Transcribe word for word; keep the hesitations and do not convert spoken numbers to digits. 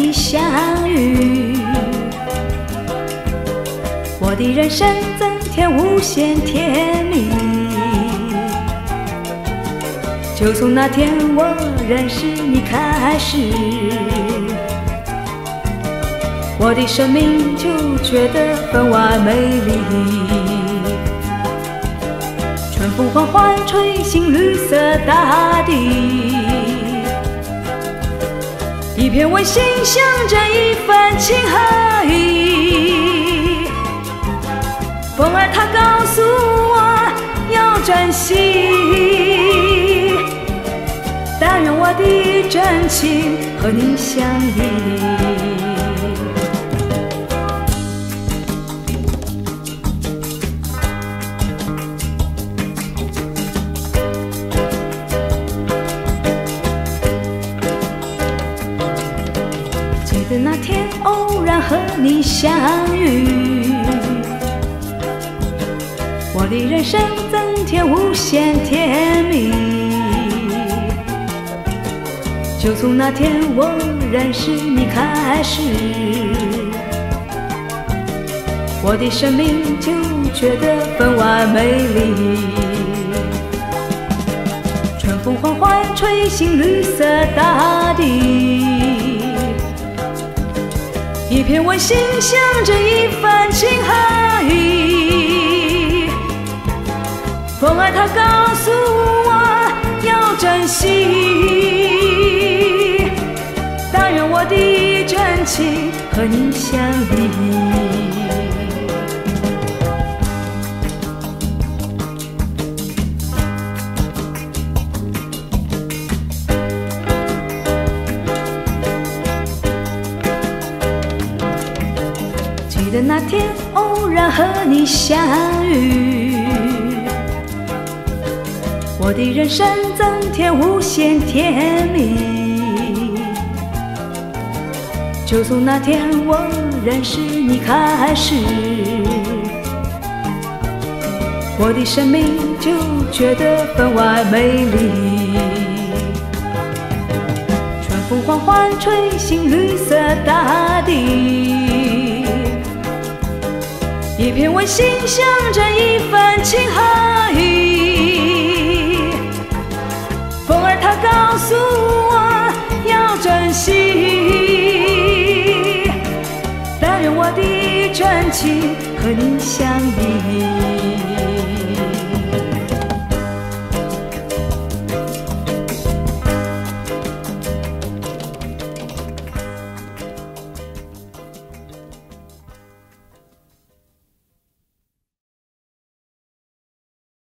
你相遇，我的人生增添无限甜蜜。就从那天我认识你开始，我的生命就觉得分外美丽。春风缓缓吹醒绿色大地，一片温馨象征一份情和意。风儿它告诉我要珍惜，但愿我的真情和你相依。记得那天偶然和你相遇，我的人生增添无限甜蜜。就从那天我认识你开始，我的生命就觉得分外美丽。春风缓缓吹醒绿色大地，一片温馨象征一份情和意。风儿它告诉我要珍惜，但愿我的真情和你相依。记得那天偶然和你相遇，我的人生增添无限甜蜜。就从那天我认识你开始，我的生命就觉得分外美丽。春风缓缓吹醒绿色大地，一片温馨象征一份情和意。风儿它告诉我要珍惜，但愿我的真情和你相依。